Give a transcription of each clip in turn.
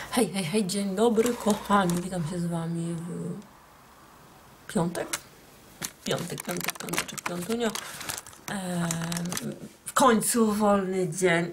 Hej, hej, hej, dzień dobry kochani, witam się z wami w piątek, piątunio. W końcu wolny dzień.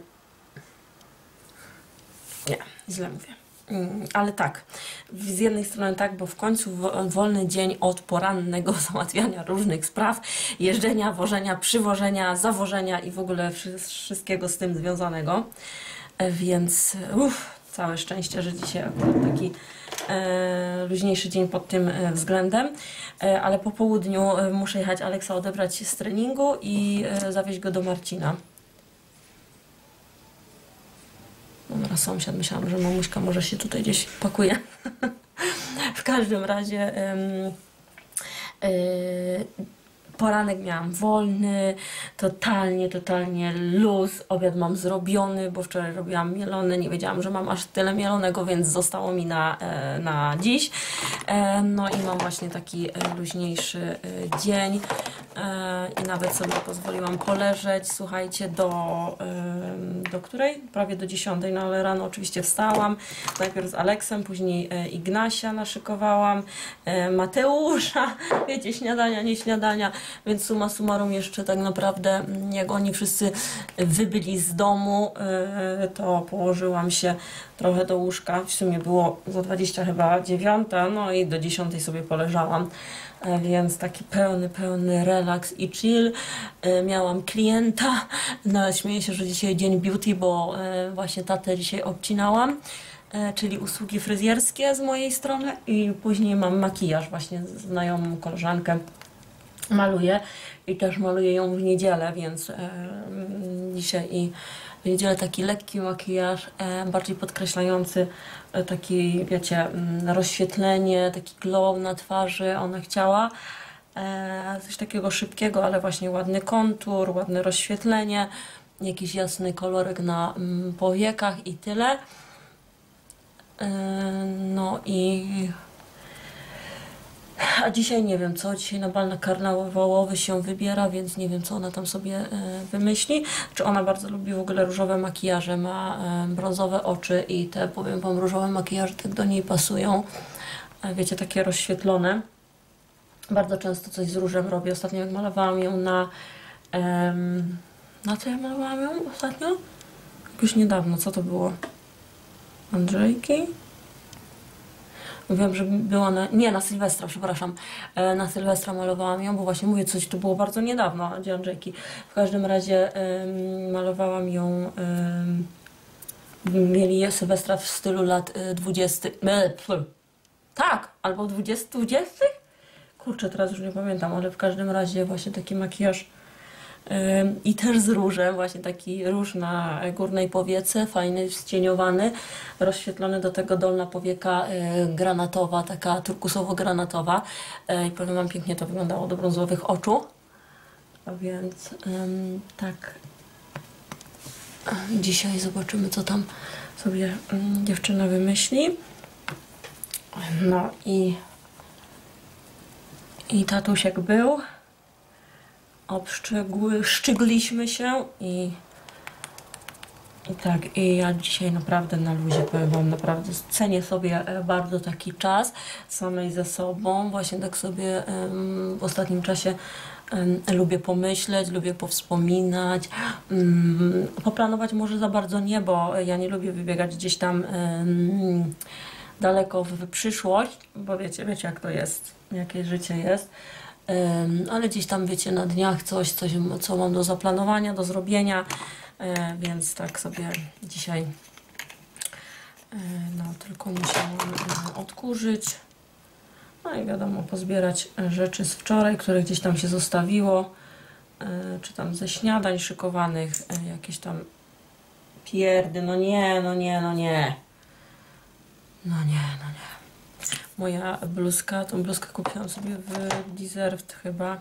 Nie, źle mówię. Ale tak, z jednej strony tak, bo w końcu wolny dzień od porannego załatwiania różnych spraw, jeżdżenia, wożenia, przywożenia, zawożenia i w ogóle wszystkiego z tym związanego. Więc całe szczęście, że dzisiaj akurat taki luźniejszy dzień pod tym względem, ale po południu muszę jechać Aleksa odebrać z treningu i zawieźć go do Marcina. Dobra, sąsiad, myślałam, że mamuśka może się tutaj gdzieś pakuje. W każdym razie poranek miałam wolny, totalnie luz. Obiad mam zrobiony, bo wczoraj robiłam mielone, nie wiedziałam, że mam aż tyle mielonego, więc zostało mi na dziś. No i mam właśnie taki luźniejszy dzień i nawet sobie pozwoliłam poleżeć, słuchajcie, do której? Prawie do 10, no ale rano oczywiście wstałam, najpierw z Aleksem, później Ignasia naszykowałam, Mateusza, wiecie, śniadania, nie śniadania, więc summa summarum jeszcze tak naprawdę, jak oni wszyscy wybyli z domu, to położyłam się trochę do łóżka, w sumie było za 20 chyba 9, no i do 10 sobie poleżałam, więc taki pełny relaks i chill. Miałam klienta, no śmieję się, że dzisiaj dzień beauty, bo właśnie tatę dzisiaj obcinałam, czyli usługi fryzjerskie z mojej strony i później mam makijaż, właśnie znajomą koleżankę maluję i też maluję ją w niedzielę, więc dzisiaj i w niedzielę taki lekki makijaż, bardziej podkreślający taki, wiecie, rozświetlenie, taki glow na twarzy ona chciała. Coś takiego szybkiego, ale właśnie ładny kontur, ładne rozświetlenie, jakiś jasny kolorek na powiekach i tyle. No i a dzisiaj nie wiem co, dzisiaj na bal karnawałowy się wybiera, więc nie wiem co ona tam sobie wymyśli. Czy ona bardzo lubi w ogóle różowe makijaże, ma brązowe oczy i te, powiem wam, różowe makijaże tak do niej pasują. Wiecie, takie rozświetlone. Bardzo często coś z różem robię. Ostatnio jak malowałam ją na co ja malowałam ją ostatnio? Już niedawno, co to było? Andrzejki? Wiem, że była na Sylwestra, przepraszam. Na Sylwestra malowałam ją, bo właśnie mówię, coś to było bardzo niedawno, gdzie Andrzejki. W każdym razie malowałam ją, mieli Sylwestra w stylu lat 20. Tak, albo 20. Kurczę, teraz już nie pamiętam, ale w każdym razie właśnie taki makijaż i też z różem, właśnie taki róż na górnej powiece, fajny, ścieniowany, rozświetlony, do tego dolna powieka granatowa, taka turkusowo-granatowa i powiem wam, pięknie to wyglądało do brązowych oczu, a więc tak, dzisiaj zobaczymy, co tam sobie dziewczyna wymyśli. No i tatusiek był, szczygliśmy się i tak, i ja dzisiaj naprawdę na luzie, powiem wam, naprawdę cenię sobie bardzo taki czas samej ze sobą, właśnie tak sobie w ostatnim czasie lubię pomyśleć, lubię powspominać, poplanować może za bardzo nie, bo ja nie lubię wybiegać gdzieś tam daleko w przyszłość, bo wiecie jak to jest, jakie życie jest. Ale gdzieś tam, wiecie, na dniach coś, co mam do zaplanowania, do zrobienia, więc tak sobie dzisiaj no, tylko musiałam odkurzyć, no i wiadomo, pozbierać rzeczy z wczoraj, które gdzieś tam się zostawiło, czy tam ze śniadań szykowanych, jakieś tam pierdy, no nie. Moja bluzka, tą bluzkę kupiłam sobie w Deserved chyba.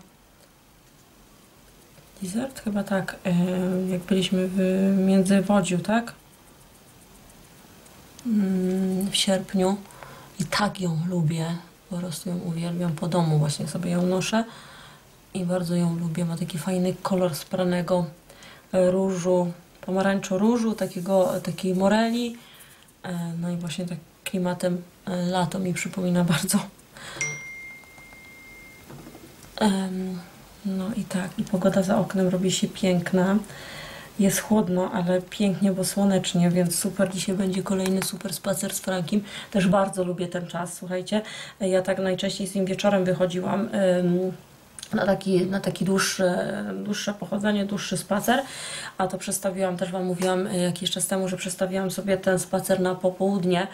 Deserved chyba tak, jak byliśmy w Międzywodziu, tak? W sierpniu. I tak ją lubię, po prostu ją uwielbiam, po domu właśnie sobie ją noszę. I bardzo ją lubię, ma taki fajny kolor spranego różu, pomarańczo-różu, takiej moreli. No i właśnie tak klimatem lato mi przypomina bardzo. No i tak, i pogoda za oknem robi się piękna. Jest chłodno, ale pięknie, bo słonecznie, więc super. Dzisiaj będzie kolejny super spacer z Frankiem. Też bardzo lubię ten czas, słuchajcie. Ja tak najczęściej z nim wieczorem wychodziłam na taki dłuższe pochodzenie, dłuższy spacer, a to przestawiłam, też Wam mówiłam jakiś czas temu, że przestawiłam sobie ten spacer na popołudnie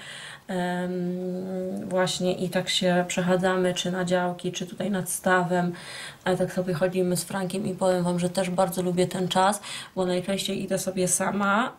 właśnie i tak się przechadzamy, czy na działki, czy tutaj nad stawem, tak sobie chodzimy z Frankiem i powiem Wam, że też bardzo lubię ten czas, bo najczęściej idę sobie sama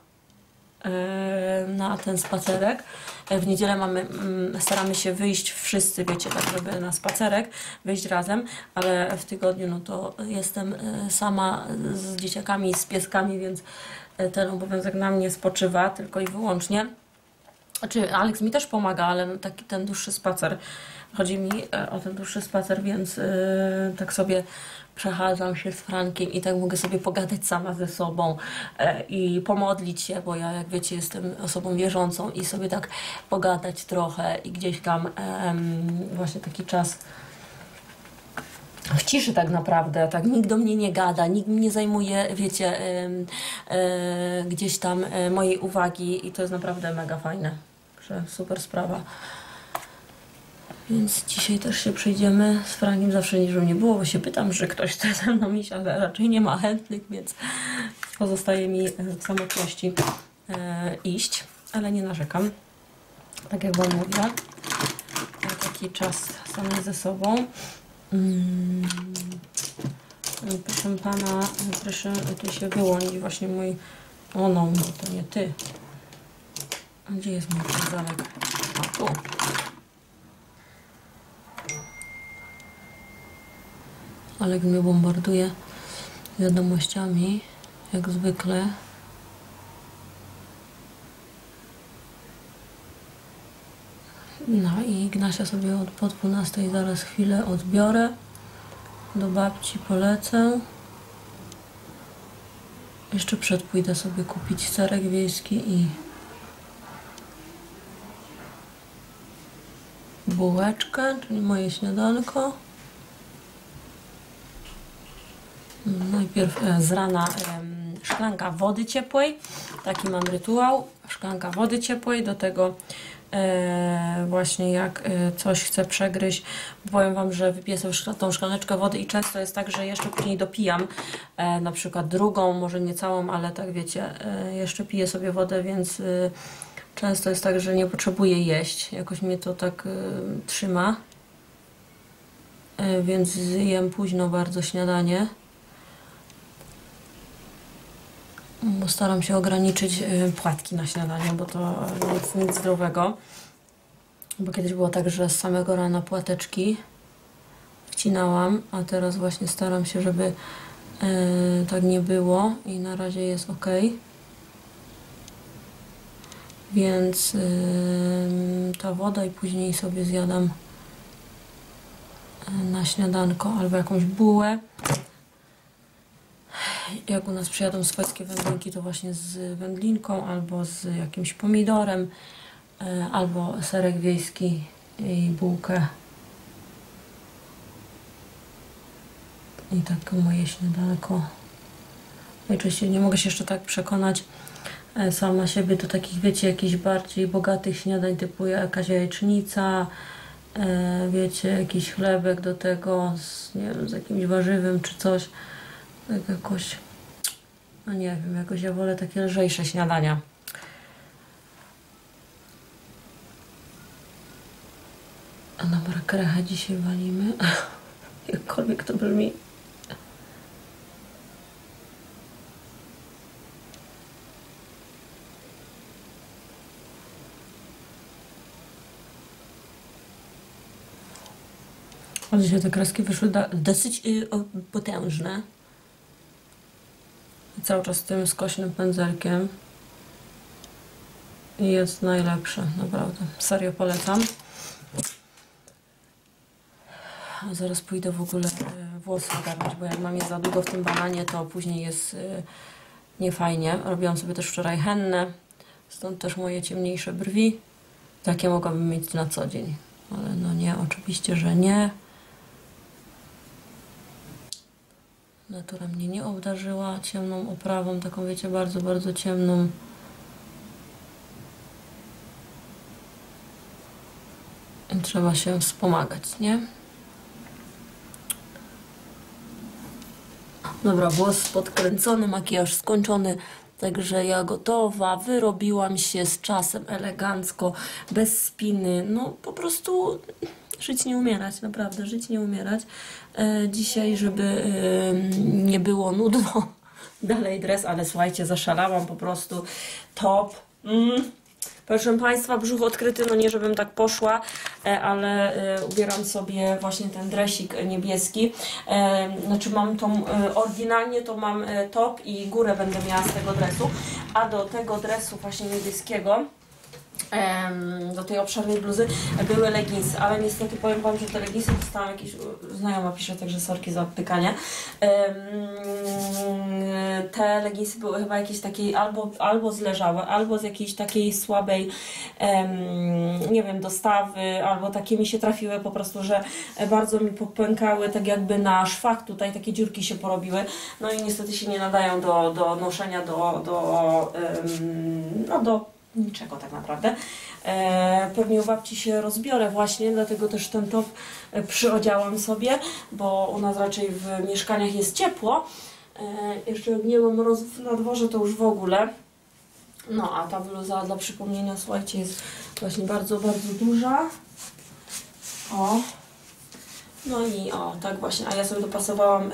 na ten spacerek. W niedzielę staramy się wyjść wszyscy, wiecie, tak żeby na spacerek, wyjść razem, ale w tygodniu no to jestem sama z dzieciakami, z pieskami, więc ten obowiązek na mnie spoczywa tylko i wyłącznie. Znaczy, Alex mi też pomaga, ale no taki ten dłuższy spacer. Chodzi mi o ten dłuższy spacer, więc tak sobie przechadzam się z Frankiem i tak mogę sobie pogadać sama ze sobą i pomodlić się, bo ja, jak wiecie, jestem osobą wierzącą i sobie tak pogadać trochę i gdzieś tam właśnie taki czas w ciszy tak naprawdę, tak nikt do mnie nie gada, nikt mnie nie zajmuje, wiecie, gdzieś tam mojej uwagi i to jest naprawdę mega fajne, że super sprawa. Więc dzisiaj też się przejdziemy z Frankiem, zawsze nie, żeby nie było, bo się pytam, że ktoś chce ze mną iść, ale raczej nie ma chętnych, więc pozostaje mi w samotności iść, ale nie narzekam. Tak jak Wam mówię, taki czas samej ze sobą. Proszę Pana, proszę tu się wyłonić właśnie mój... O no, to nie Ty. A gdzie jest mój pędzelek? A tu. Alek mnie bombarduje wiadomościami, jak zwykle. No i Ignasia sobie po 12 zaraz chwilę odbiorę. Do babci polecę. Jeszcze pójdę sobie kupić serek wiejski i bułeczkę, czyli moje śniadanko. Najpierw z rana szklanka wody ciepłej, taki mam rytuał, szklanka wody ciepłej, do tego właśnie jak coś chcę przegryźć, powiem Wam, że wypiję sobie tą szklaneczkę wody i często jest tak, że jeszcze później dopijam na przykład drugą, może nie całą, ale tak wiecie, jeszcze piję sobie wodę, więc często jest tak, że nie potrzebuję jeść, jakoś mnie to tak trzyma, więc jem późno bardzo śniadanie. Bo staram się ograniczyć płatki na śniadanie, bo to nic zdrowego. Bo kiedyś było tak, że z samego rana płateczki wcinałam, a teraz właśnie staram się, żeby tak nie było i na razie jest ok. Więc ta woda i później sobie zjadam na śniadanko albo jakąś bułę. Jak u nas przyjadą swojskie wędlinki, to właśnie z wędlinką, albo z jakimś pomidorem, albo serek wiejski i bułkę. I tak moje śniadanko. Oczywiście nie mogę się jeszcze tak przekonać sama siebie do takich, wiecie, jakichś bardziej bogatych śniadań, typu jakaś jajecznica, wiecie, jakiś chlebek do tego, nie wiem, z jakimś warzywem czy coś. Tak jakoś, no nie wiem, jakoś ja wolę takie lżejsze śniadania. A dobra, krechę dzisiaj walimy. Jakkolwiek to brzmi. A dzisiaj te kreski wyszły dosyć potężne. I cały czas tym skośnym pędzelkiem. I jest najlepsze, naprawdę. Serio polecam. A zaraz pójdę w ogóle włosy ogarnąć, bo jak mam je za długo w tym bananie, to później jest niefajnie. Robiłam sobie też wczoraj hennę Stąd też moje ciemniejsze brwi. Takie mogłabym mieć na co dzień. Ale no nie, oczywiście, że nie. Natura mnie nie obdarzyła ciemną oprawą, taką wiecie, bardzo, bardzo ciemną. I trzeba się wspomagać, nie? Dobra, włos podkręcony, makijaż skończony, także ja gotowa, wyrobiłam się z czasem elegancko, bez spiny, no po prostu żyć nie umierać, naprawdę, żyć nie umierać. Dzisiaj, żeby nie było nudno, dalej dres, ale słuchajcie, zaszalałam po prostu, top. Proszę Państwa, brzuch odkryty, no nie żebym tak poszła, ale ubieram sobie właśnie ten dresik niebieski. Znaczy mam tą, oryginalnie to mam top i górę będę miała z tego dresu, a do tego dresu właśnie niebieskiego, do tej obszarnej bluzy były leginsy, ale niestety powiem Wam, że te leginsy dostałam jakieś, znajoma pisze, także sorki za odpykanie. Te leginsy były chyba jakieś takiej albo zleżałe, albo z jakiejś takiej słabej, nie wiem, dostawy, albo takie mi się trafiły po prostu, że bardzo mi popękały, tak jakby na szwach tutaj takie dziurki się porobiły, no i niestety się nie nadają do noszenia, do niczego tak naprawdę. Pewnie u babci się rozbiorę właśnie, dlatego też ten top przyodziałam sobie, bo u nas raczej w mieszkaniach jest ciepło. Jeszcze jak nie mam mrozów na dworze, to już w ogóle. No a ta bluza dla przypomnienia, słuchajcie, jest właśnie bardzo, bardzo duża. O. No i o, tak właśnie, a ja sobie dopasowałam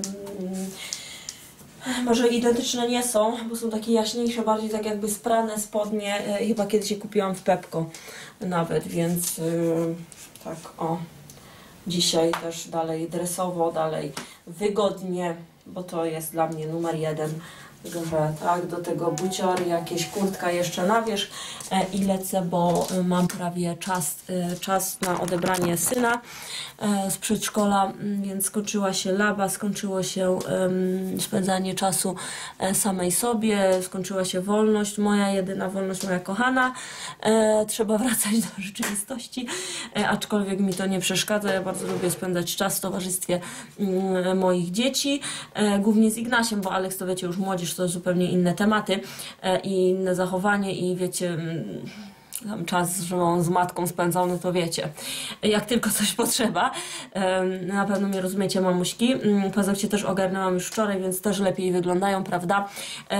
może identyczne nie są, bo są takie jaśniejsze, bardziej tak jakby sprane spodnie, chyba kiedyś je kupiłam w Pepco nawet, więc tak o. Dzisiaj też dalej dresowo, dalej wygodnie, bo to jest dla mnie numer jeden. Także tak, do tego buciory, jakieś kurtka jeszcze na wierzch i lecę, bo mam prawie czas na odebranie syna z przedszkola, więc skończyła się laba, skończyło się spędzanie czasu samej sobie, skończyła się wolność, moja jedyna wolność, moja kochana. Trzeba wracać do rzeczywistości, aczkolwiek mi to nie przeszkadza, ja bardzo lubię spędzać czas w towarzystwie moich dzieci, głównie z Ignasiem, bo Aleks to wiecie, już młodzież, to zupełnie inne tematy i inne zachowanie i wiecie, tam czas, że on z matką spędzał, no to wiecie, jak tylko coś potrzeba. Na pewno mnie rozumiecie, mamuśki. Paznokcie też ogarnęłam już wczoraj, więc też lepiej wyglądają, prawda?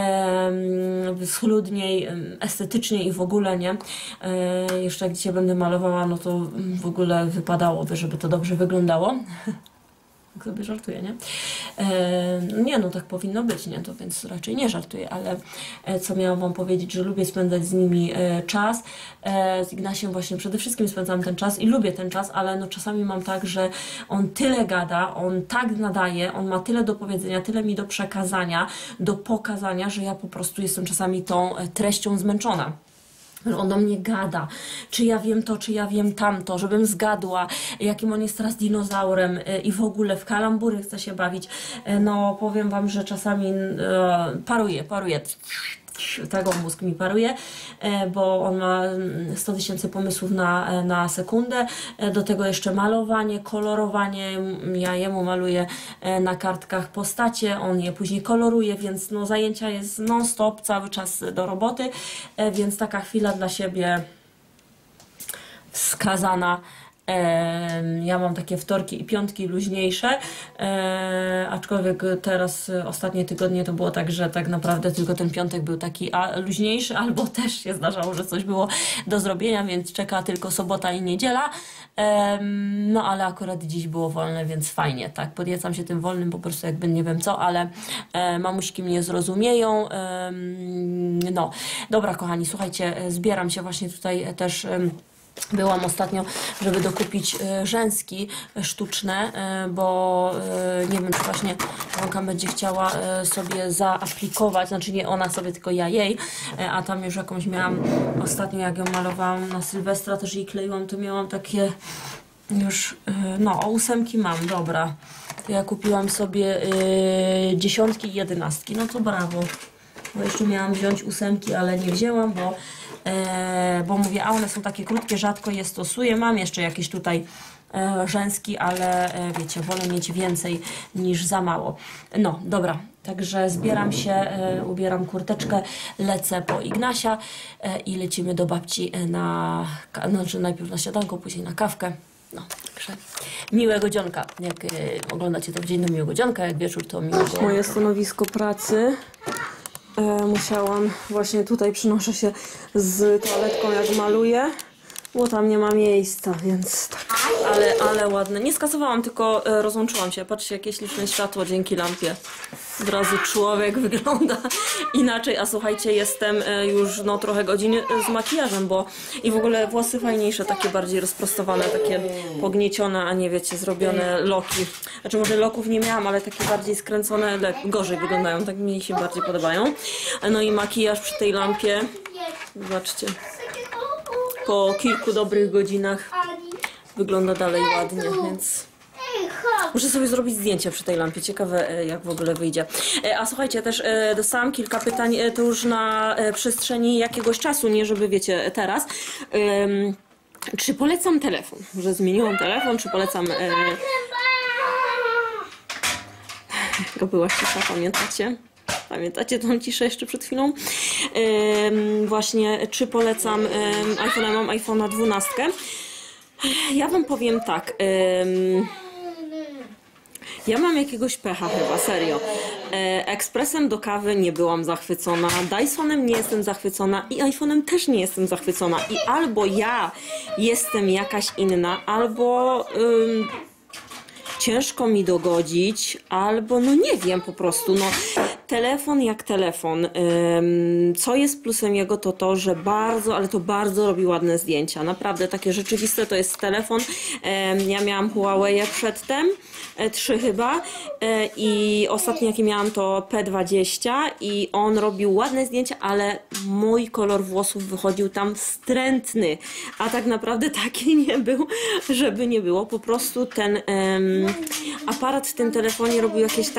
Schludniej, estetycznie i w ogóle, nie? Jeszcze jak dzisiaj będę malowała, no to w ogóle wypadałoby, żeby to dobrze wyglądało. Tak sobie żartuję, nie? Nie, no tak powinno być, nie? To więc raczej nie żartuję, ale co miałam Wam powiedzieć, że lubię spędzać z nimi czas. Z Ignasiem właśnie przede wszystkim spędzam ten czas i lubię ten czas, ale no czasami mam tak, że on tyle gada, on tak nadaje, on ma tyle do powiedzenia, tyle mi do przekazania, do pokazania, że ja po prostu jestem czasami tą treścią zmęczona. On do mnie gada, czy ja wiem to, czy ja wiem tamto, żebym zgadła, jakim on jest teraz dinozaurem i w ogóle w kalambury chce się bawić. No powiem Wam, że czasami paruje. Tego mózg mi paruje, bo on ma 100 000 pomysłów na sekundę. Do tego jeszcze malowanie, kolorowanie. Ja jemu maluję na kartkach postacie, on je później koloruje, więc no, zajęcia jest non-stop, cały czas do roboty, więc taka chwila dla siebie wskazana. Ja mam takie wtorki i piątki luźniejsze, aczkolwiek teraz ostatnie tygodnie to było tak, że tak naprawdę tylko ten piątek był taki luźniejszy, albo też się zdarzało, że coś było do zrobienia, więc czeka tylko sobota i niedziela. No ale akurat dziś było wolne, więc fajnie, tak, podjęcam się tym wolnym, po prostu jakby nie wiem co, ale mamuśki mnie zrozumieją. No, dobra kochani, słuchajcie, zbieram się właśnie tutaj też. Byłam ostatnio, żeby dokupić rzęski sztuczne, bo nie wiem, czy właśnie Wonka będzie chciała sobie zaaplikować, znaczy nie ona sobie, tylko ja jej, a tam już jakąś miałam, ostatnio jak ją malowałam na Sylwestra, też jej kleiłam, to miałam takie już, no 8 mam, dobra, to ja kupiłam sobie 10 i 11, no to brawo. Bo jeszcze miałam wziąć 8, ale nie wzięłam, bo mówię, a one są takie krótkie, rzadko je stosuję. Mam jeszcze jakieś tutaj rzęski, ale wiecie, wolę mieć więcej niż za mało. No, dobra, także zbieram się, ubieram kurteczkę, lecę po Ignasia i lecimy do babci znaczy najpierw na śniadanko, później na kawkę. No, także miłego dzionka. Jak oglądacie to w dzień, to miłego dzionka, jak wieczór, to miłego... Moje stanowisko pracy. Musiałam, właśnie tutaj przynoszę się z toaletką, jak maluję, bo tam nie ma miejsca, więc tak. Ale ładne. Nie skasowałam, tylko rozłączyłam się. Patrzcie, jakie śliczne światło dzięki lampie. Od razu człowiek wygląda inaczej. A słuchajcie, jestem już no trochę godzin z makijażem, bo i w ogóle włosy fajniejsze, takie bardziej rozprostowane, takie pogniecione, a nie wiecie, zrobione loki. Znaczy może loków nie miałam, ale takie bardziej skręcone, gorzej wyglądają, tak mi się bardziej podobają. No i makijaż przy tej lampie, zobaczcie, po kilku dobrych godzinach wygląda dalej ładnie, więc muszę sobie zrobić zdjęcie przy tej lampie. Ciekawe, jak w ogóle wyjdzie. A słuchajcie, też dostałam kilka pytań, to już na przestrzeni jakiegoś czu, nie żeby wiecie, teraz. Czy polecam telefon? Że zmieniłam telefon, czy polecam... Jaka była cisza, pamiętacie? Pamiętacie tą ciszę jeszcze przed chwilą? Właśnie, czy polecam iPhone'a? Mam iPhone'a 12. Ja wam powiem tak. Ja mam jakiegoś pecha chyba, serio. Ekspresem do kawy nie byłam zachwycona, Dysonem nie jestem zachwycona i iPhone'em też nie jestem zachwycona. I albo ja jestem jakaś inna, albo... ciężko mi dogodzić, albo no nie wiem po prostu, no telefon jak telefon. Co jest plusem jego to, że bardzo, ale to bardzo robi ładne zdjęcia, naprawdę takie rzeczywiste to jest telefon. Ja miałam Huawei przedtem, 3 chyba i ostatni jaki miałam to P20 i on robił ładne zdjęcia, ale mój kolor włosów wychodził tam wstrętny, a tak naprawdę taki nie był, żeby nie było, po prostu ten aparat w tym telefonie robił jakieś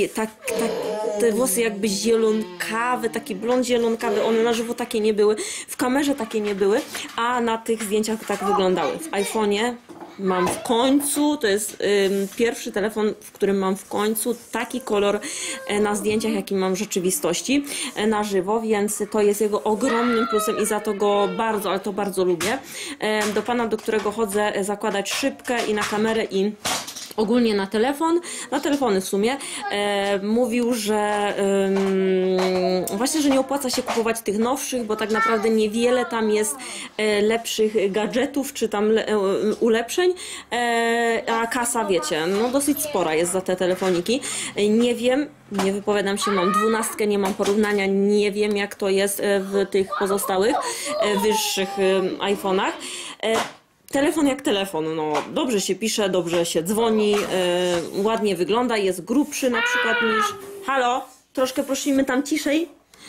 te włosy jakby zielonkawe, taki blond zielonkawy, one na żywo takie nie były, w kamerze takie nie były, a na tych zdjęciach tak wyglądały. W iPhone'ie mam w końcu, to jest pierwszy telefon, w którym mam w końcu taki kolor na zdjęciach, jaki mam w rzeczywistości na żywo, więc to jest jego ogromnym plusem i za to go bardzo, ale to bardzo lubię. Do pana, do którego chodzę zakładać szybkę i na kamerę i ogólnie na telefony w sumie, mówił, że właśnie, że nie opłaca się kupować tych nowszych, bo tak naprawdę niewiele tam jest lepszych gadżetów, czy tam ulepszeń, a kasa, wiecie, no dosyć spora jest za te telefoniki. Nie wiem, nie wypowiadam się, mam 12, nie mam porównania, nie wiem jak to jest w tych pozostałych, wyższych iPhone'ach. Telefon jak telefon, no dobrze się pisze, dobrze się dzwoni, ładnie wygląda, jest grubszy na przykład niż... Halo, troszkę prosimy tam ciszej.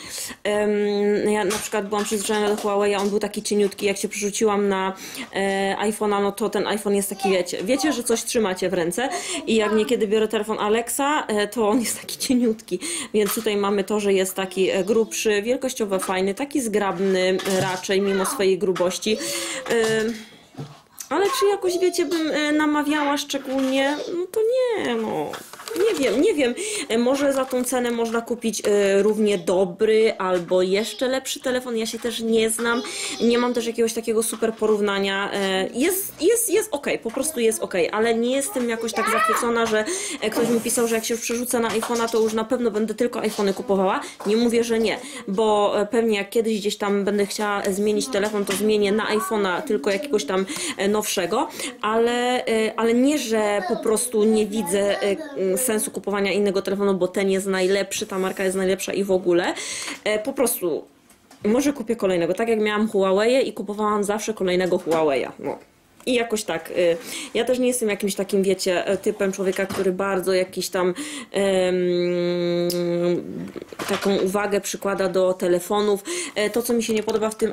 Ja na przykład byłam przyzwyczajona do Huawei, on był taki cieniutki, jak się przerzuciłam na iPhone'a, no to ten iPhone jest taki, wiecie, że coś trzymacie w ręce i jak niekiedy biorę telefon Alexa, to on jest taki cieniutki, więc tutaj mamy to, że jest taki grubszy, wielkościowo fajny, taki zgrabny raczej, mimo swojej grubości. Ale czy jakoś, wiecie, bym namawiała szczególnie? No to nie, no. Nie wiem. Może za tą cenę można kupić równie dobry albo jeszcze lepszy telefon. Ja się też nie znam. Nie mam też jakiegoś takiego super porównania. Jest okej, po prostu jest okej, ale nie jestem jakoś tak zachwycona, że ktoś mi pisał, że jak się już przerzucę na iPhone'a, to już na pewno będę tylko iPhone'y kupowała. Nie mówię, że nie, bo pewnie jak kiedyś gdzieś tam będę chciała zmienić telefon, to zmienię na iPhone'a tylko jakiegoś tam nowszego, ale nie, że po prostu nie widzę sensu kupowania innego telefonu, bo ten jest najlepszy, ta marka jest najlepsza i w ogóle. Po prostu może kupię kolejnego. Tak jak miałam Huawei i kupowałam zawsze kolejnego Huawei'a. No. I jakoś tak. Ja też nie jestem jakimś takim, wiecie, typem człowieka, który bardzo jakiś tam taką uwagę przykłada do telefonów. To, co mi się nie podoba w tym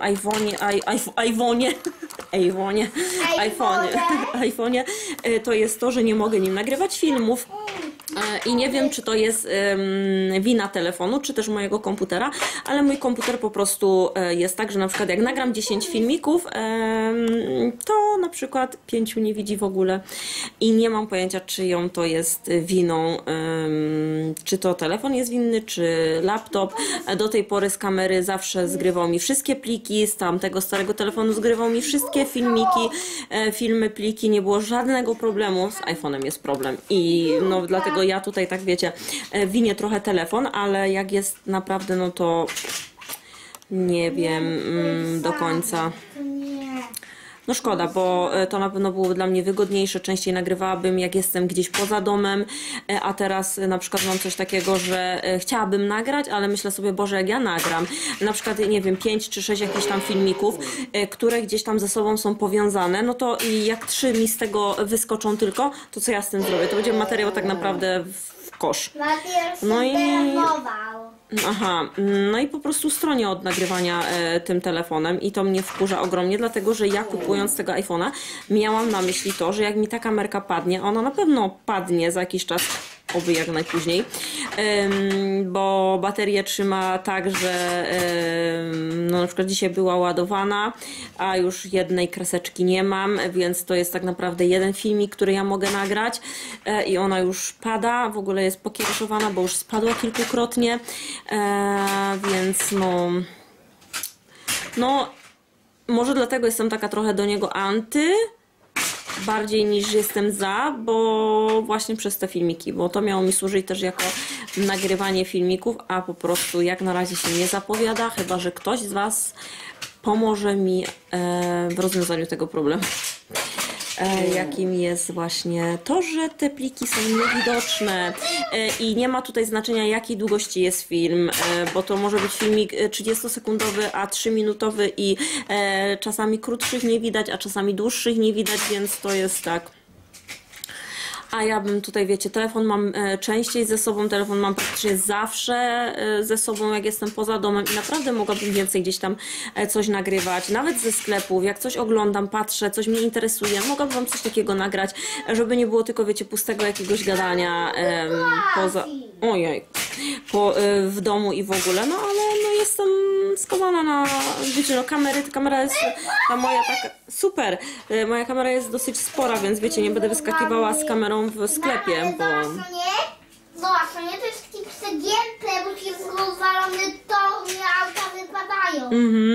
iPhone'ie, to jest to, że nie mogę nim nagrywać filmów I nie wiem, czy to jest wina telefonu, czy też mojego komputera, ale mój komputer po prostu jest tak, że na przykład jak nagram 10 filmików, to na przykład 5 nie widzi w ogóle i nie mam pojęcia, czyją to jest winą, czy to telefon jest winny, czy laptop. Do tej pory z kamery zawsze zgrywał mi wszystkie pliki, z tamtego starego telefonu zgrywał mi wszystkie filmiki, filmy, pliki, nie było żadnego problemu. Z iPhone'em jest problem i no dlatego ja tutaj tak wiecie, winię trochę telefon, ale jak jest naprawdę, no to nie wiem do końca. No szkoda, bo to na pewno byłoby dla mnie wygodniejsze, częściej nagrywałabym jak jestem gdzieś poza domem, a teraz na przykład mam coś takiego, że chciałabym nagrać, ale myślę sobie, Boże, jak ja nagram, na przykład, nie wiem, 5 czy 6 jakichś tam filmików, które gdzieś tam ze sobą są powiązane, no to jak 3 mi z tego wyskoczą tylko, to co ja z tym zrobię? To będzie materiał tak naprawdę w kosz. No i... Aha, no i po prostu stronię od nagrywania tym telefonem i to mnie wkurza ogromnie, dlatego że ja kupując tego iPhone'a miałam na myśli to, że jak mi ta kamerka padnie, ona na pewno padnie za jakiś czas, oby jak najpóźniej, bo baterię trzyma tak, że no na przykład dzisiaj była ładowana, a już jednej kreseczki nie mam, więc to jest tak naprawdę jeden filmik, który ja mogę nagrać i ona już pada, w ogóle jest pokiereszowana, bo już spadła kilkukrotnie, więc no może dlatego jestem taka trochę do niego anty, bardziej niż jestem za, bo właśnie przez te filmiki, bo to miało mi służyć też jako nagrywanie filmików, a po prostu jak na razie się nie zapowiada, chyba że ktoś z Was pomoże mi w rozwiązaniu tego problemu. Jakim jest właśnie to, że te pliki są niewidoczne i nie ma tutaj znaczenia, jakiej długości jest film, bo to może być filmik 30-sekundowy, a 3-minutowy i czasami krótszych nie widać, a czasami dłuższych nie widać, więc to jest tak. A ja bym tutaj, wiecie, telefon mam częściej ze sobą, telefon mam praktycznie zawsze ze sobą, jak jestem poza domem i naprawdę mogłabym więcej gdzieś tam coś nagrywać, nawet ze sklepów, jak coś oglądam, patrzę, coś mnie interesuje, mogłabym wam coś takiego nagrać, żeby nie było tylko, wiecie, pustego jakiegoś gadania poza... Ojej, w domu i w ogóle, no ale no jestem skazana na, wiecie, no kamera jest, ta moja taka, super, moja kamera jest dosyć spora, więc wiecie, nie będę wyskakiwała z kamerą w sklepie, bo... Zobacz, nie? To jest taki przegięte, bo jest rozwalony tor, auta wypadają.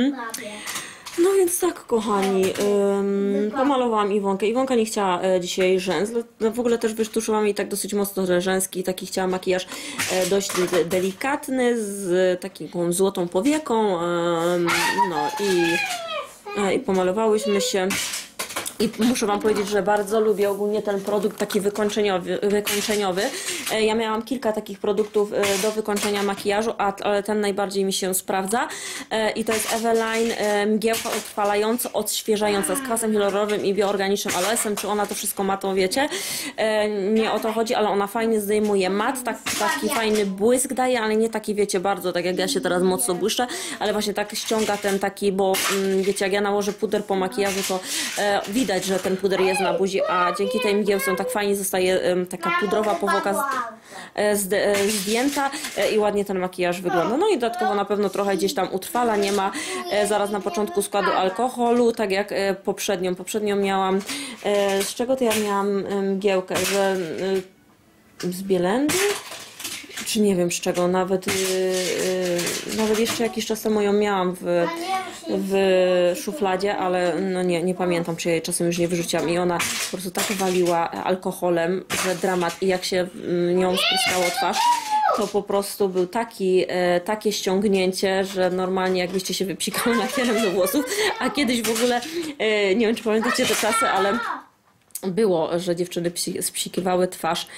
No więc tak, kochani, pomalowałam Iwonkę. Iwonka nie chciała dzisiaj rzęs, w ogóle też wysztuszowałam jej tak dosyć mocno rzęski, taki chciała makijaż dość delikatny, z taką złotą powieką, no i pomalowałyśmy się. I muszę wam powiedzieć, że bardzo lubię ogólnie ten produkt taki wykończeniowy. Ja miałam kilka takich produktów do wykończenia makijażu, ale ten najbardziej mi się sprawdza. I to jest Eveline mgiełka utrwalająca, odświeżająca z kwasem hialuroniowym i bioorganicznym aloesem. Czy ona to wszystko ma, to wiecie? Nie o to chodzi, ale ona fajnie zdejmuje mat, taki fajny błysk daje, ale nie taki, wiecie, bardzo, tak jak ja się teraz mocno błyszczę, ale właśnie tak ściąga ten taki, bo wiecie, jak ja nałożę puder po makijażu, to widać, że ten puder jest na buzi, a dzięki tej mgiełce tak fajnie zostaje taka pudrowa powłoka zdjęta i ładnie ten makijaż wygląda. No i dodatkowo na pewno trochę gdzieś tam utrwala, nie ma zaraz na początku składu alkoholu, tak jak poprzednią. Poprzednią miałam, z czego to ja miałam mgiełkę, że z Bielendy? Czy nie wiem z czego, nawet jeszcze jakiś czas temu ją miałam w szufladzie, ale no nie pamiętam, czy ja jej czasem już nie wyrzuciłam i ona po prostu tak waliła alkoholem, że dramat i jak się nią spryskało twarz, to po prostu był takie ściągnięcie, że normalnie jakbyście się wypsikały lakierem do włosów, a kiedyś w ogóle, nie wiem czy pamiętacie te czasy, ale było, że dziewczyny spsikiwały twarz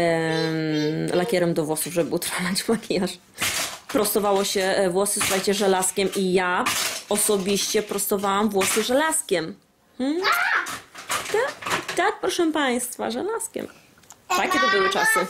lakierem do włosów, żeby utrwalać makijaż. Prostowało się włosy, słuchajcie, żelazkiem i ja osobiście prostowałam włosy żelazkiem. Tak, proszę Państwa, żelazkiem. Takie to były czasy.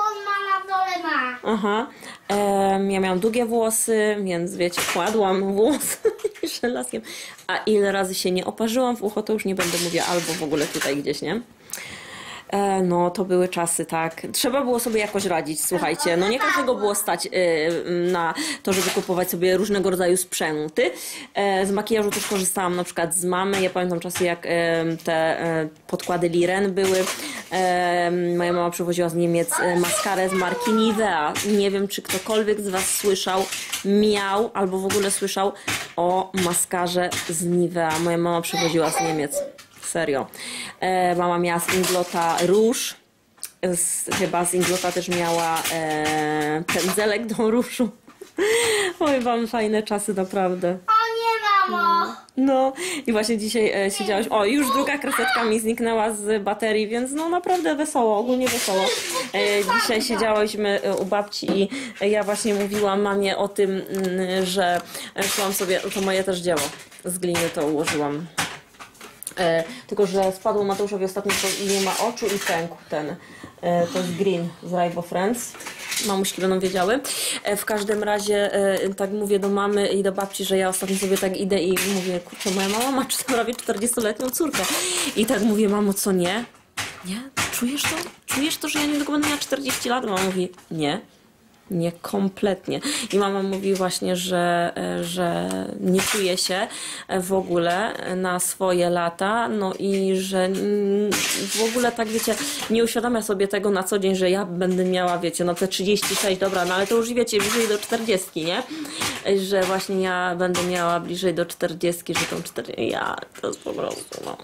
Aha. Ja miałam długie włosy, więc wiecie, kładłam włosy żelazkiem. A ile razy się nie oparzyłam w ucho, to już nie będę mówiła, albo w ogóle tutaj gdzieś, nie? No, to były czasy, tak. Trzeba było sobie jakoś radzić, słuchajcie. No nie każdego było stać na to, żeby kupować sobie różnego rodzaju sprzęty. Z makijażu też korzystałam na przykład z mamy. Ja pamiętam czasy, jak te podkłady Liren były. Moja mama przywoziła z Niemiec maskarę z marki Nivea. Nie wiem, czy ktokolwiek z Was słyszał, miał albo w ogóle słyszał o maskarze z Nivea. Moja mama przywoziła z Niemiec. Serio. Mama miała z Inglota róż. Chyba z Inglota też miała pędzelek do różu. Oj, wam fajne czasy, naprawdę. O nie, mamo! No i właśnie dzisiaj siedziałaś. O, już druga kresetka mi zniknęła z baterii, więc no naprawdę wesoło, ogólnie wesoło. Dzisiaj siedziałyśmy u babci i ja właśnie mówiłam mamie o tym, że szłam sobie, to moje też dzieło, z gliny to ułożyłam. Tylko, że spadło Mateuszowi ostatnio, to nie ma oczu i pękł ten. To jest Green z Rainbow Friends. Mamuśki będą wiedziały. W każdym razie tak mówię do mamy i do babci, że ja ostatnio sobie tak idę i mówię, kurczę, moja mama ma prawie 40-letnią córkę. I tak mówię, mamo, co nie? Nie? Czujesz to? Czujesz to, że ja niedługo będę miała 40 lat? Mama mówi, nie. Nie, kompletnie. I mama mówi właśnie, że nie czuje się w ogóle na swoje lata, no i że w ogóle tak, wiecie, nie uświadamia sobie tego na co dzień, że ja będę miała, wiecie, no te 36, dobra, no ale to już wiecie, bliżej do 40, nie? Że właśnie ja będę miała bliżej do 40, że tą 40, ja to jest po prostu, no.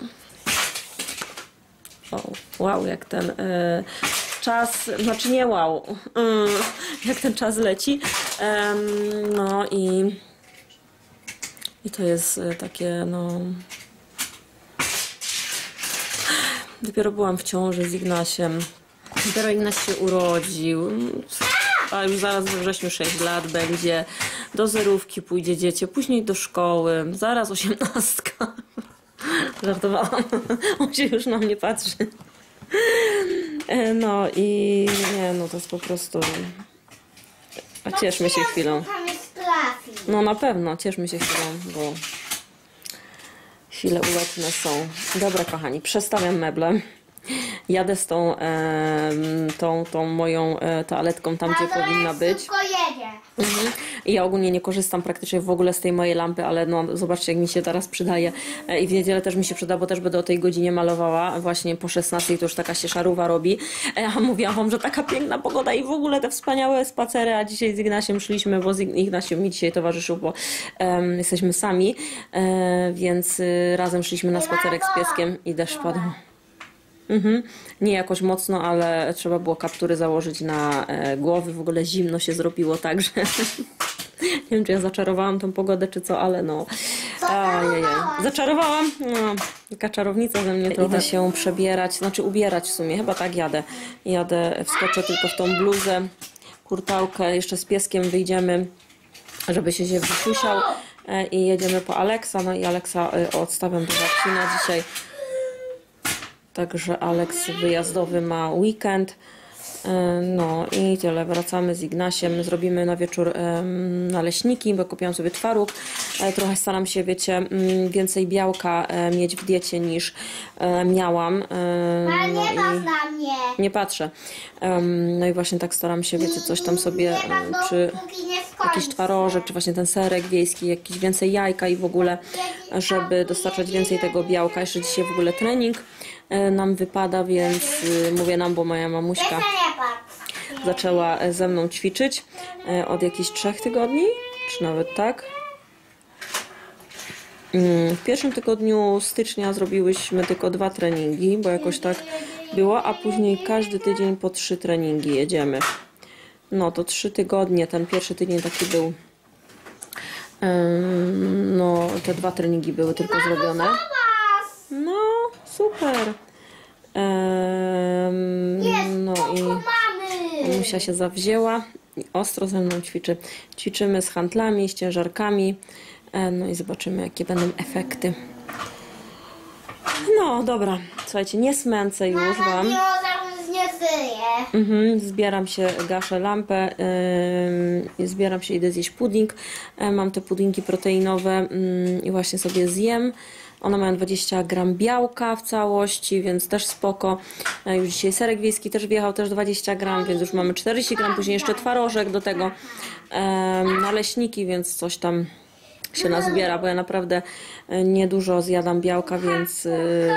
O, wow, jak ten czas, znaczy nie wow, jak ten czas leci. No i to jest takie, no... Dopiero byłam w ciąży z Ignasiem. Dopiero Ignaś się urodził. A już zaraz we wrześniu 6 lat będzie. Do zerówki pójdzie dziecię, później do szkoły. Zaraz 18. Żartowałam. On się już na mnie patrzy. No i nie, no to jest po prostu... A cieszmy się chwilą. No na pewno, cieszmy się chwilą, bo chwile uletne są. Dobra, kochani, przestawiam meble. Jadę z tą moją toaletką tam, gdzie powinna być. I ja ogólnie nie korzystam praktycznie w ogóle z tej mojej lampy, ale no zobaczcie, jak mi się teraz przydaje. I w niedzielę też mi się przyda, bo też będę o tej godzinie malowała. Właśnie po 16 to już taka się szarówa robi. A mówiłam wam, że taka piękna pogoda i w ogóle te wspaniałe spacery, a dzisiaj z Ignasiem szliśmy, bo Ignasiu mi dzisiaj towarzyszył, bo jesteśmy sami, więc razem szliśmy na spacerek z pieskiem i deszcz padł. Nie jakoś mocno, ale trzeba było kaptury założyć na głowy. W ogóle zimno się zrobiło, także nie wiem, czy ja zaczarowałam tą pogodę, czy co, ale no. Zaczarowałam. No, taka czarownica ze mnie trochę. Idę się przebierać, znaczy ubierać w sumie, chyba tak jadę. Wskoczę tylko w tą bluzę, kurtałkę, jeszcze z pieskiem wyjdziemy, żeby się wysiusiał i jedziemy po Aleksa. No i Aleksa odstawiam do babci na dzisiaj. Także Aleks wyjazdowy ma weekend. No i tyle. Wracamy z Ignasiem. Zrobimy na wieczór naleśniki, bo kupiłam sobie twaróg. Trochę staram się, wiecie, więcej białka mieć w diecie niż miałam. Ale nie patrz na mnie. Nie patrzę. No i właśnie tak staram się, wiecie, coś tam sobie, czy jakiś twarożek, czy właśnie ten serek wiejski, jakiś więcej jajka i w ogóle, żeby dostarczać więcej tego białka. Jeszcze dzisiaj w ogóle trening nam wypada, więc mówię nam, bo moja mamuśka zaczęła ze mną ćwiczyć od jakichś 3 tygodni, czy nawet tak. W pierwszym tygodniu stycznia zrobiłyśmy tylko 2 treningi, bo jakoś tak było, a później każdy tydzień po 3 treningi jedziemy. No to 3 tygodnie, ten pierwszy tydzień taki był, no te 2 treningi były tylko zrobione. No, super. No i mamusia się zawzięła i ostro ze mną ćwiczy. Ćwiczymy z handlami, z ciężarkami. No i zobaczymy, jakie będą efekty. No, dobra. Słuchajcie, nie smęcę już wam. Zbieram się, gaszę lampę, zbieram się, idę zjeść pudding. Mam te puddingi proteinowe i właśnie sobie zjem. One mają 20 gram białka w całości, więc też spoko. Już dzisiaj serek wiejski też wjechał, też 20 gram, więc już mamy 40 gram. Później jeszcze twarożek do tego, naleśniki, więc coś tam się nazbiera, bo ja naprawdę niedużo zjadam białka, więc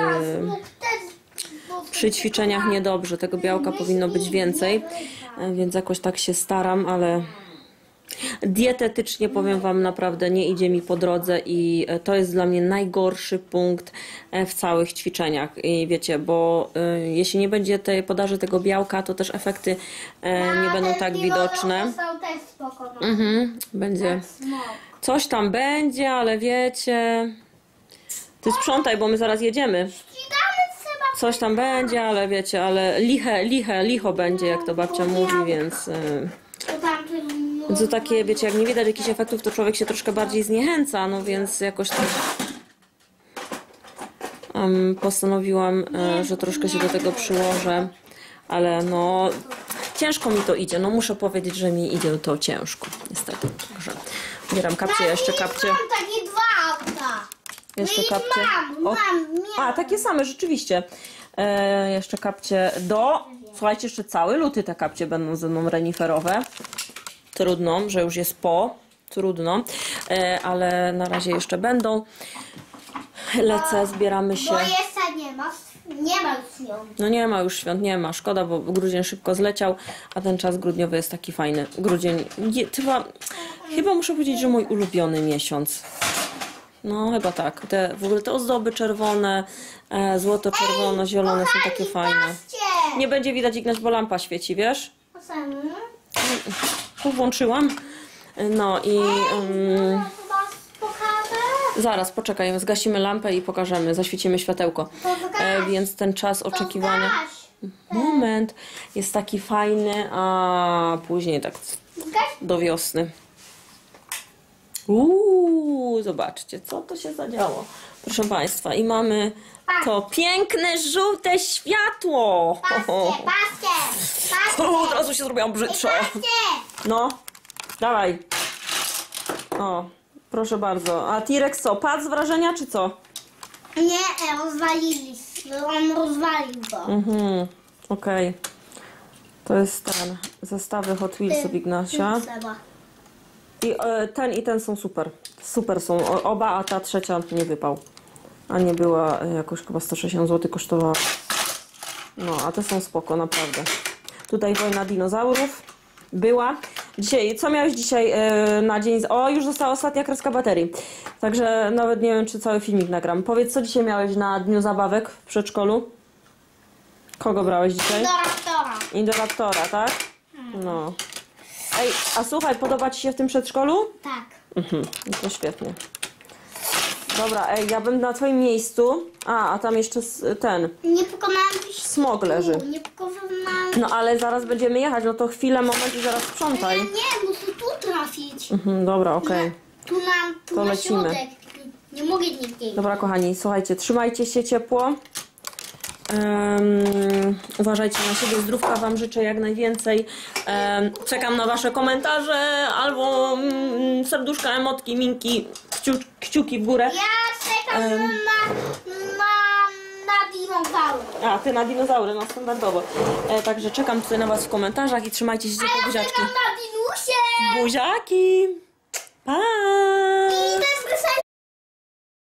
przy ćwiczeniach niedobrze. Tego białka powinno być więcej, więc jakoś tak się staram, ale dietetycznie powiem wam, naprawdę nie idzie mi po drodze i to jest dla mnie najgorszy punkt w całych ćwiczeniach. I wiecie, bo jeśli nie będzie tej podaży tego białka, to też efekty nie będą tak widoczne. Będzie. Coś tam będzie, ale wiecie... Ty sprzątaj, bo my zaraz jedziemy. Coś tam będzie, ale wiecie, ale licho będzie, jak to babcia mówi, więc... To takie, wiecie, jak nie widać jakichś efektów, to człowiek się troszkę bardziej zniechęca, no więc jakoś tak postanowiłam, że troszkę się do tego przyłożę, ale no ciężko mi to idzie, no muszę powiedzieć, że mi idzie to ciężko, niestety. Także bieram kapcie, jeszcze kapcie. Mam takie dwa auta. Jeszcze kapcie. A, takie same, rzeczywiście. Jeszcze kapcie słuchajcie, jeszcze cały luty te kapcie będą ze mną reniferowe. Trudno, że już jest trudno, ale na razie jeszcze będą. Lecę, zbieramy się. Bo jeszcze nie ma już świąt. No nie ma już świąt, nie ma. Szkoda, bo grudzień szybko zleciał, a ten czas grudniowy jest taki fajny. Grudzień, chyba muszę powiedzieć, że mój ulubiony miesiąc. No chyba tak. W ogóle te ozdoby czerwone, złoto-czerwono, zielone są takie fajne. Patrzcie! Nie będzie widać, Ignaś, bo lampa świeci, wiesz? Tu włączyłam. No i... zaraz, poczekaj, zgasimy lampę i pokażemy, zaświecimy światełko. Więc ten czas oczekiwania... Moment. Jest taki fajny, a później tak do wiosny. Zobaczcie, co to się zadziało. Proszę Państwa, i mamy to piękne, żółte światło. Patrzcie. Od razu się zrobiłam brzydsza. No, dawaj. O, proszę bardzo. A T-Rex co, padł z wrażenia, czy co? Nie, rozwalili. On rozwalił go. Okej. To jest ten, zestawy Hot Wheelsów Ignasia. I ten są super. Super są oba, a ta trzecia nie wypał. A nie była jakoś chyba 160 zł kosztowała. No, a te są spoko, naprawdę. Tutaj wojna dinozaurów była. Dzisiaj, co miałeś dzisiaj na dzień? O, już została ostatnia kreska baterii. Także nawet nie wiem, czy cały filmik nagram. Powiedz, co dzisiaj miałeś na dniu zabawek w przedszkolu? Kogo brałeś dzisiaj? Indoraptora. Indoraptora, tak? No. Ej, a słuchaj, podoba ci się w tym przedszkolu? Tak. No to świetnie. Dobra, ej, ja bym na twoim miejscu... A tam jeszcze ten... Nie pokonałam smog leży. Nie pokonałam... No ale zaraz będziemy jechać, no to chwilę, moment i zaraz sprzątaj. Nie, muszę tu trafić. Dobra, okej. Tu To na lecimy. środek. Nie mogę nigdzie. Dobra, kochani, słuchajcie, trzymajcie się ciepło. Uważajcie na siebie, zdrówka wam życzę jak najwięcej. Czekam na wasze komentarze albo serduszka, emotki, minki, kciuki w górę. Ja czekam na dinozaury. A, ty na dinozaury, no standardowo. Także czekam tutaj na was w komentarzach i trzymajcie się ciepło, buziaczki. Czekam na dinusie. Buziaki! Pa!